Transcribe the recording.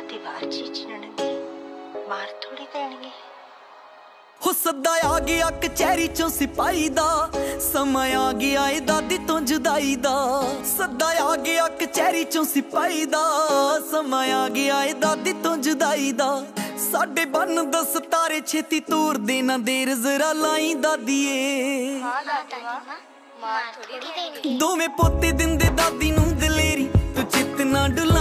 ਦਾਦੀ ਬਾਹਰ ਚੀਚਣਗੇ, ਮਾਰ ਥੋੜੀ ਦੇਣਗੇ। ਹੋ ਸੱਦਾ ਆ ਗਿਆ ਕਚਹਿਰੀ ਚੋਂ ਸਿਪਾਹੀ ਦਾ, ਸਮਾਂ ਆ ਗਿਆ ਏ ਦਾਦੀ ਤੋਂ ਜੁਦਾਈ ਦਾ। ਸੱਦਾ ਆ ਗਿਆ ਕਚਹਿਰੀ ਚੋਂ ਸਿਪਾਹੀ ਦਾ, ਸਮਾਂ ਆ ਗਿਆ ਏ ਦਾਦੀ ਤੋਂ ਜੁਦਾਈ ਦਾ। ਸਾਡੇ ਬੰਨ ਦਾ ਸਤਾਰੇ ਛੇਤੀ ਤੋਰ ਦੇ ਨਾ ਦੇਰ ਜ਼ਰਾ ਲਾਈ ਦਾਦੀਏ। ਦੋਵੇਂ ਪੋਤੇ ਦਿੰਦੇ ਦਾਦੀ ਨੂੰ ਦਲੇਰੀ, ਤੂੰ ਚਿੱਤ ਨਾ ਡੁਲਾ